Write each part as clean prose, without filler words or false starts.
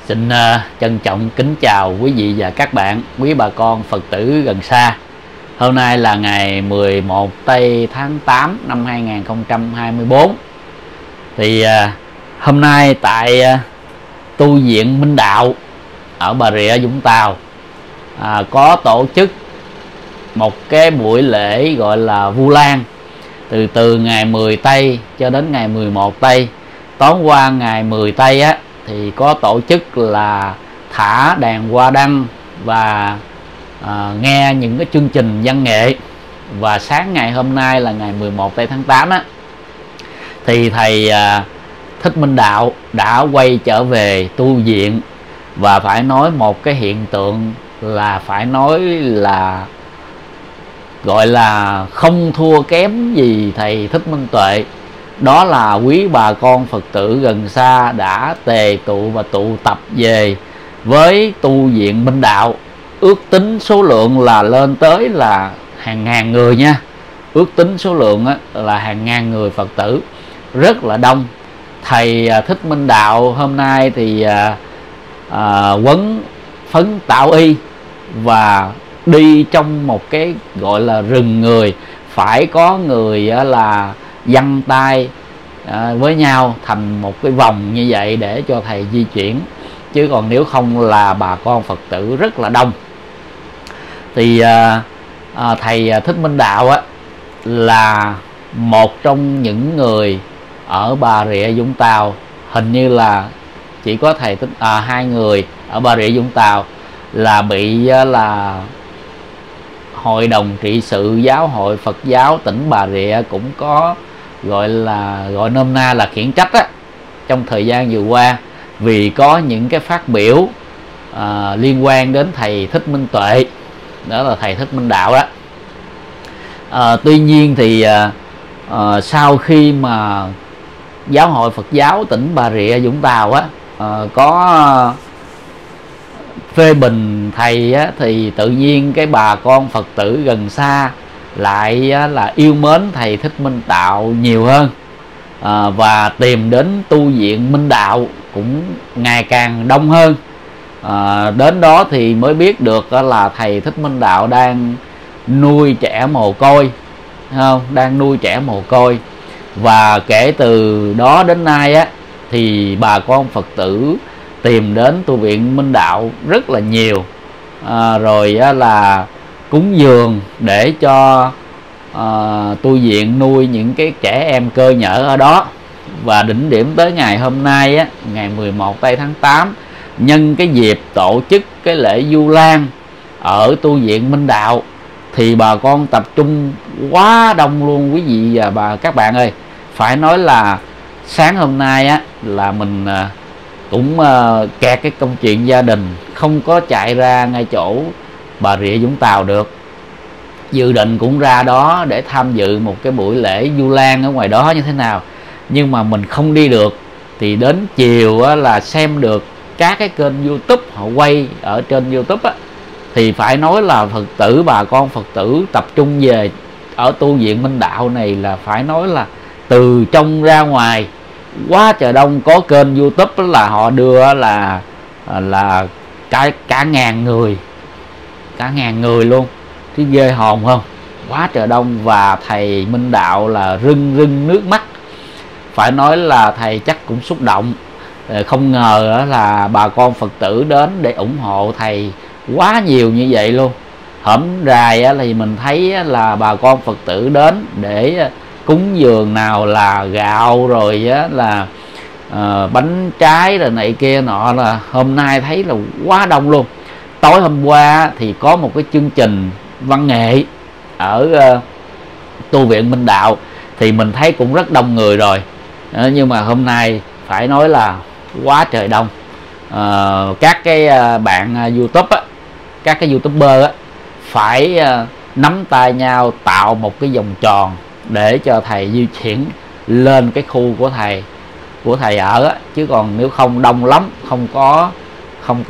Xin trân trọng kính chào quý vị và các bạn, quý bà con Phật tử gần xa. Hôm nay là ngày 11 tây tháng 8 năm 2024. Thì hôm nay tại tu viện Minh Đạo ở Bà Rịa Vũng Tàu có tổ chức một cái buổi lễ gọi là Vu Lan, từ ngày 10 tây cho đến ngày 11 tây. Tối qua ngày 10 tây á thì có tổ chức là thả đèn hoa đăng và nghe những cái chương trình văn nghệ. Và sáng ngày hôm nay là ngày 11 tây tháng 8 á, thì thầy Thích Minh Đạo đã quay trở về tu viện. Và phải nói một cái hiện tượng là phải nói là gọi là không thua kém gì thầy Thích Minh Tuệ. Đó là quý bà con Phật tử gần xa đã tề tụ và tụ tập về với tu viện Minh Đạo. Ước tính số lượng là lên tới là hàng ngàn người nha. Ước tính số lượng là hàng ngàn người Phật tử, rất là đông. Thầy Thích Minh Đạo hôm nay thì quấn phấn tạo y và đi trong một cái gọi là rừng người. Phải có người là giăng tay với nhau thành một cái vòng như vậy để cho thầy di chuyển, chứ còn nếu không là bà con Phật tử rất là đông. Thì thầy Thích Minh Đạo là một trong những người ở Bà Rịa Vũng Tàu, hình như là chỉ có thầy hai người ở Bà Rịa Vũng Tàu là bị là Hội đồng trị sự Giáo hội Phật giáo tỉnh Bà Rịa cũng có gọi nôm na là khiển trách trong thời gian vừa qua, vì có những cái phát biểu liên quan đến thầy Thích Minh Tuệ, đó là thầy Thích Minh Đạo đó. Tuy nhiên thì sau khi mà Giáo hội Phật giáo tỉnh Bà Rịa Vũng Tàu có phê bình thầy thì tự nhiên cái bà con Phật tử gần xa lại là yêu mến thầy Thích Minh Đạo nhiều hơn, và tìm đến tu viện Minh Đạo cũng ngày càng đông hơn. Đến đó thì mới biết được là thầy Thích Minh Đạo đang nuôi trẻ mồ côi, đang nuôi trẻ mồ côi. Và kể từ đó đến nay thì bà con Phật tử tìm đến tu viện Minh Đạo rất là nhiều, rồi là cúng dường để cho tu viện nuôi những cái trẻ em cơ nhở ở đó. Và đỉnh điểm tới ngày hôm nay ngày 11 tây tháng 8, nhân cái dịp tổ chức cái lễ Vu Lan ở tu viện Minh Đạo thì bà con tập trung quá đông luôn quý vị và các bạn ơi. Phải nói là sáng hôm nay là mình cũng kẹt cái công chuyện gia đình, không có chạy ra ngay chỗ Bà Rịa Vũng Tàu được. Dự định cũng ra đó để tham dự một cái buổi lễ Vu Lan ở ngoài đó như thế nào, nhưng mà mình không đi được. Thì đến chiều là xem được các cái kênh YouTube họ quay ở trên YouTube thì phải nói là Phật tử, bà con Phật tử tập trung về ở tu viện Minh Đạo này là phải nói là từ trong ra ngoài quá trời đông. Có kênh YouTube là họ đưa là cả ngàn người luôn, chứ ghê hồn không, quá trời đông. Và thầy Minh Đạo là rưng nước mắt. Phải nói là thầy chắc cũng xúc động, không ngờ là bà con Phật tử đến để ủng hộ thầy quá nhiều như vậy luôn. Hổm rày thì mình thấy là bà con Phật tử đến để cúng dường, nào là gạo rồi là bánh trái rồi này kia nọ, là hôm nay thấy là quá đông luôn. Tối hôm qua thì có một cái chương trình văn nghệ ở tu viện Minh Đạo thì mình thấy cũng rất đông người rồi, nhưng mà hôm nay phải nói là quá trời đông. Các cái bạn YouTube các cái YouTuber phải nắm tay nhau tạo một cái vòng tròn để cho thầy di chuyển lên cái khu của thầy ở chứ còn nếu không đông lắm, không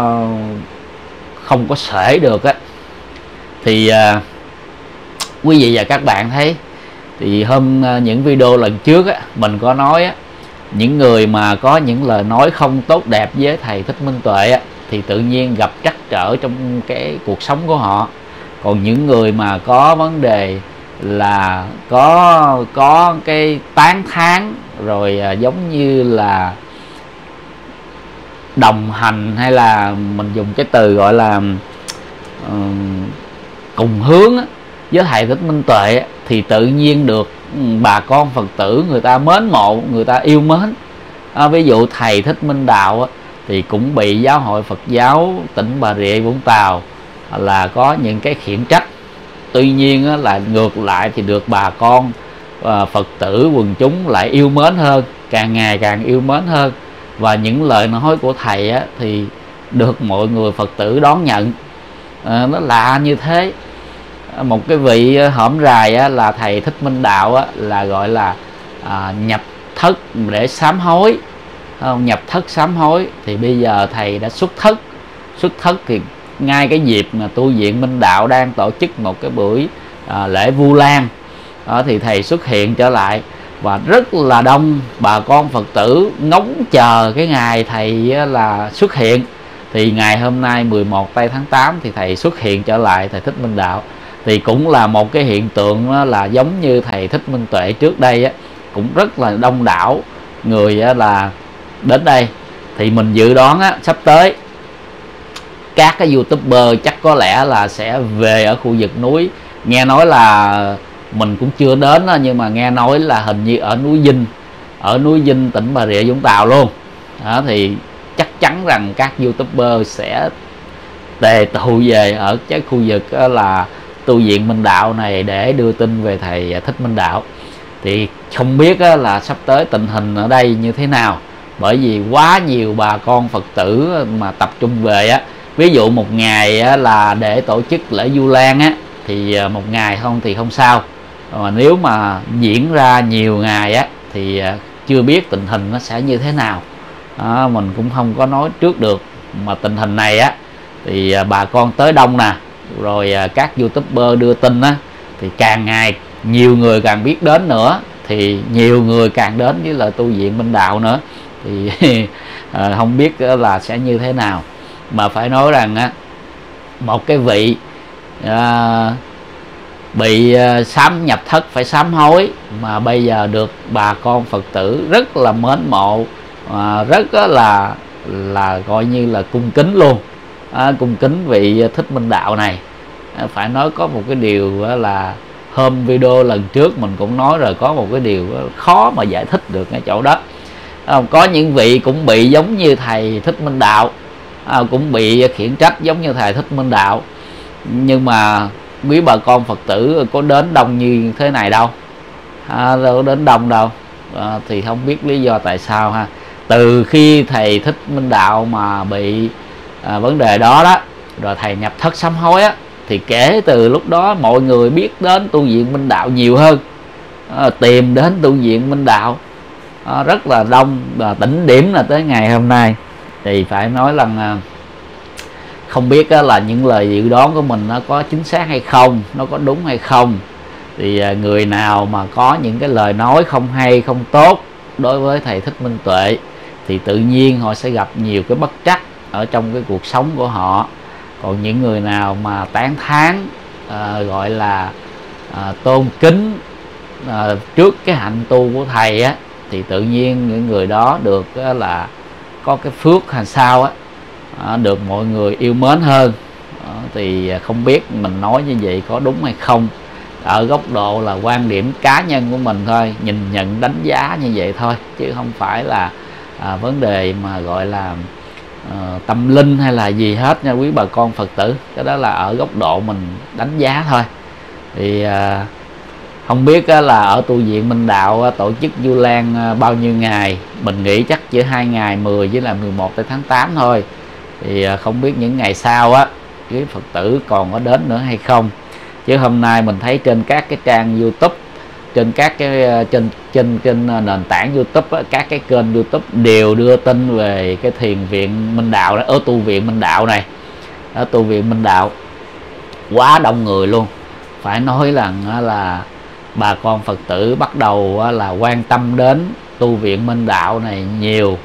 có xể được thì quý vị và các bạn thấy thì những video lần trước mình có nói những người mà có những lời nói không tốt đẹp với thầy Thích Minh Tuệ á, thì tự nhiên gặp trắc trở trong cái cuộc sống của họ. Còn những người mà có vấn đề là có cái tán thán rồi giống như là đồng hành, hay là mình dùng cái từ gọi là cùng hướng á, với thầy Thích Minh Tuệ á, thì tự nhiên được bà con Phật tử người ta mến mộ, người ta yêu mến. Ví dụ thầy Thích Minh Đạo á, thì cũng bị Giáo hội Phật giáo tỉnh Bà Rịa Vũng Tàu là có những cái khiển trách. Tuy nhiên á, là ngược lại thì được bà con Phật tử quần chúng lại yêu mến hơn, càng ngày càng yêu mến hơn. Và những lời nói của thầy á, thì được mọi người Phật tử đón nhận. Nó lạ như thế. Một cái vị hổm rày á, là thầy Thích Minh Đạo á, là gọi là nhập thất để sám hối, nhập thất sám hối. Thì bây giờ thầy đã xuất thất thì ngay cái dịp mà tu viện Minh Đạo đang tổ chức một cái buổi lễ Vu Lan thì thầy xuất hiện trở lại, và rất là đông bà con Phật tử ngóng chờ cái ngày thầy là xuất hiện. Thì ngày hôm nay 11 tây tháng 8 thì thầy xuất hiện trở lại, thầy Thích Minh Đạo. Thì cũng là một cái hiện tượng là giống như thầy Thích Minh Tuệ trước đây á, cũng rất là đông đảo người là đến đây. Thì mình dự đoán á, sắp tới các cái YouTuber chắc có lẽ là sẽ về ở khu vực núi. Nghe nói là mình cũng chưa đến đó, nhưng mà nghe nói là hình như ở núi Dinh tỉnh Bà Rịa Vũng Tàu luôn đó, thì chắc chắn rằng các YouTuber sẽ tề tụ về ở cái khu vực là tu viện Minh Đạo này để đưa tin về thầy Thích Minh Đạo. Thì không biết là sắp tới tình hình ở đây như thế nào, bởi vì quá nhiều bà con Phật tử mà tập trung về á. Ví dụ một ngày là để tổ chức lễ Vu Lan á, thì một ngày không thì không sao, mà nếu mà diễn ra nhiều ngày á thì chưa biết tình hình nó sẽ như thế nào. Mình cũng không có nói trước được. Mà tình hình này á thì bà con tới đông nè, rồi các YouTuber đưa tin á, thì càng ngày nhiều người càng biết đến nữa, thì nhiều người càng đến với lại tu viện Minh Đạo nữa. Thì không biết là sẽ như thế nào. Mà phải nói rằng á, một cái vị bị sám nhập thất phải sám hối, mà bây giờ được bà con Phật tử rất là mến mộ, rất là coi như là cung kính luôn, cung kính vị Thích Minh Đạo này. Phải nói có một cái điều là hôm video lần trước mình cũng nói rồi, có một cái điều khó mà giải thích được cái chỗ đó. Có những vị cũng bị giống như thầy Thích Minh Đạo, cũng bị khiển trách giống như thầy Thích Minh Đạo, nhưng mà quý bà con Phật tử có đến đông như thế này đâu, đâu đến đông đâu. Thì không biết lý do tại sao ha. Từ khi thầy Thích Minh Đạo mà bị vấn đề đó đó, rồi thầy nhập thất sám hối á, thì kể từ lúc đó mọi người biết đến tu viện Minh Đạo nhiều hơn, tìm đến tu viện Minh Đạo rất là đông. Và đỉnh điểm là tới ngày hôm nay. Thì phải nói rằng không biết là những lời dự đoán của mình nó có chính xác hay không, nó có đúng hay không. Thì người nào mà có những cái lời nói không hay, không tốt đối với thầy Thích Minh Tuệ, thì tự nhiên họ sẽ gặp nhiều cái bất trắc ở trong cái cuộc sống của họ. Còn những người nào mà tán thán, gọi là tôn kính trước cái hạnh tu của thầy á, thì tự nhiên những người đó được là có cái phước hay sao á, được mọi người yêu mến hơn. Thì không biết mình nói như vậy có đúng hay không, ở góc độ là quan điểm cá nhân của mình thôi, nhìn nhận đánh giá như vậy thôi, chứ không phải là vấn đề mà gọi là tâm linh hay là gì hết nha quý bà con Phật tử. Cái đó là ở góc độ mình đánh giá thôi. Thì không biết là ở tu viện Minh Đạo tổ chức Vu Lan bao nhiêu ngày. Mình nghĩ chắc chỉ 2 ngày 10 với là 11 tới tháng 8 thôi. Thì không biết những ngày sau á quý Phật tử còn có đến nữa hay không. Chứ hôm nay mình thấy trên các cái trang YouTube, trên các cái trên nền tảng YouTube á, các cái kênh YouTube đều đưa tin về cái thiền viện Minh Đạo đó, ở tu viện Minh Đạo này. Ở tu viện Minh Đạo quá đông người luôn. Phải nói rằng là bà con Phật tử bắt đầu là quan tâm đến tu viện Minh Đạo này nhiều.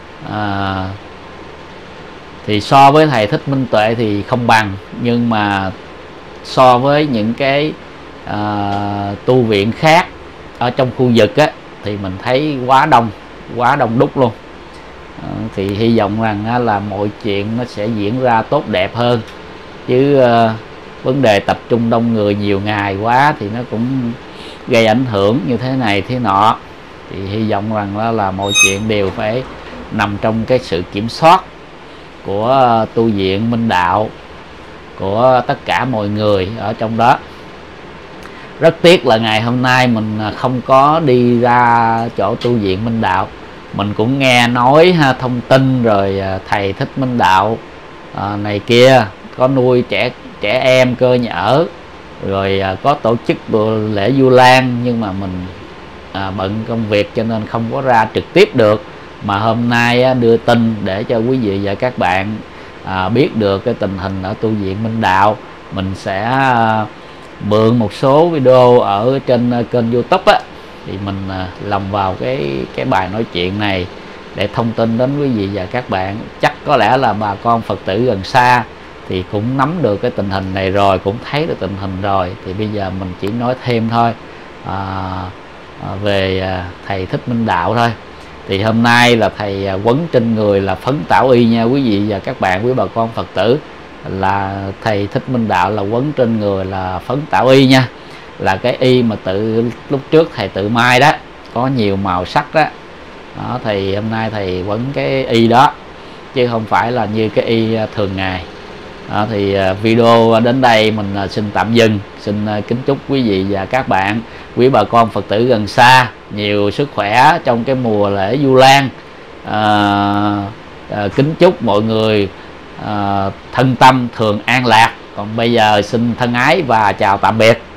Thì so với thầy Thích Minh Tuệ thì không bằng, nhưng mà so với những cái tu viện khác ở trong khu vực á, thì mình thấy quá đông đúc luôn. Thì hy vọng rằng là mọi chuyện nó sẽ diễn ra tốt đẹp hơn, chứ vấn đề tập trung đông người nhiều ngày quá thì nó cũng gây ảnh hưởng như thế này thế nọ. Thì hy vọng rằng là mọi chuyện đều phải nằm trong cái sự kiểm soát của tu viện Minh Đạo, của tất cả mọi người ở trong đó. Rất tiếc là ngày hôm nay mình không có đi ra chỗ tu viện Minh Đạo. Mình cũng nghe nói thông tin rồi thầy Thích Minh Đạo này kia có nuôi trẻ em cơ nhở, rồi có tổ chức lễ Vu Lan, nhưng mà mình bận công việc cho nên không có ra trực tiếp được. Mà hôm nay đưa tin để cho quý vị và các bạn biết được cái tình hình ở tu viện Minh Đạo. Mình sẽ mượn một số video ở trên kênh YouTube á, thì mình lồng vào cái bài nói chuyện này để thông tin đến quý vị và các bạn. Chắc có lẽ là bà con Phật tử gần xa thì cũng nắm được cái tình hình này rồi, cũng thấy được tình hình rồi. Thì bây giờ mình chỉ nói thêm thôi về thầy Thích Minh Đạo thôi. Thì hôm nay là thầy quấn trên người là phấn tảo y nha quý vị và các bạn, quý bà con Phật tử, là thầy Thích Minh Đạo là quấn trên người là phấn tảo y nha, là cái y mà lúc trước thầy tự mai đó, có nhiều màu sắc đó. Thì hôm nay thầy quấn cái y đó chứ không phải là như cái y thường ngày. Thì video đến đây mình xin tạm dừng. Xin kính chúc quý vị và các bạn, quý bà con Phật tử gần xa nhiều sức khỏe trong cái mùa lễ Vu Lan. Kính chúc mọi người thân tâm thường an lạc. Còn bây giờ xin thân ái và chào tạm biệt.